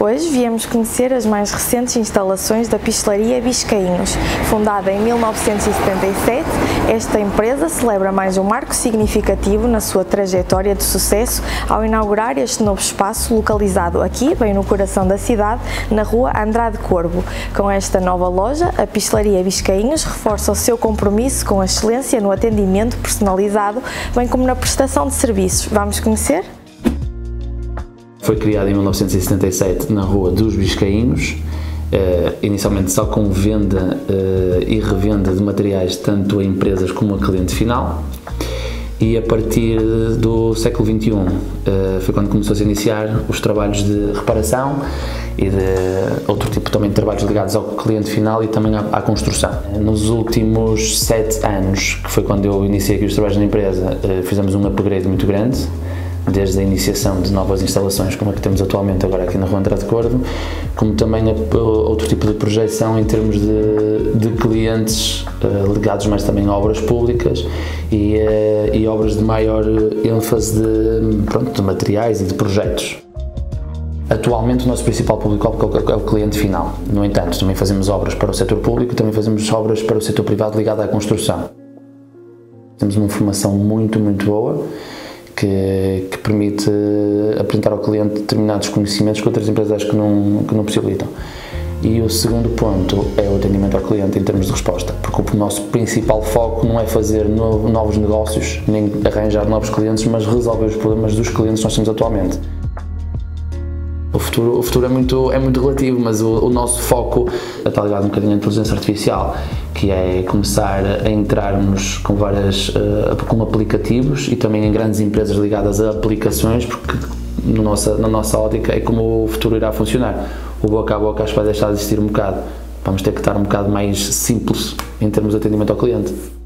Hoje viemos conhecer as mais recentes instalações da Pastelaria Biscainhos. Fundada em 1977, esta empresa celebra mais um marco significativo na sua trajetória de sucesso ao inaugurar este novo espaço localizado aqui, bem no coração da cidade, na rua Andrade Corbo. Com esta nova loja, a Pastelaria Biscainhos reforça o seu compromisso com a excelência no atendimento personalizado, bem como na prestação de serviços. Vamos conhecer? Foi criada em 1977 na Rua dos Biscainhos, inicialmente só com venda e revenda de materiais tanto a empresas como a cliente final, e a partir do século XXI foi quando começou-se a iniciar os trabalhos de reparação e de outro tipo também de trabalhos ligados ao cliente final e também à construção. Nos últimos 7 anos, que foi quando eu iniciei aqui os trabalhos na empresa, fizemos um upgrade muito grande, desde a iniciação de novas instalações como a que temos atualmente agora aqui na Rua Andrade Corbo, como também outro tipo de projeção em termos de clientes ligados mais também a obras públicas e obras de maior ênfase de materiais e de projetos. Atualmente o nosso principal público é o cliente final. No entanto, também fazemos obras para o setor público e também fazemos obras para o setor privado ligado à construção. Temos uma formação muito boa, que permite apresentar ao cliente determinados conhecimentos que outras empresas que não possibilitam. E o segundo ponto é o atendimento ao cliente em termos de resposta, porque o nosso principal foco não é fazer novos negócios, nem arranjar novos clientes, mas resolver os problemas dos clientes que nós temos atualmente. O futuro é muito relativo, mas o nosso foco está ligado um bocadinho à inteligência artificial, que é começar a entrarmos com aplicativos e também em grandes empresas ligadas a aplicações, porque na nossa ótica é como o futuro irá funcionar. O boca a boca acho que vai deixar de existir um bocado. Vamos ter que estar um bocado mais simples em termos de atendimento ao cliente.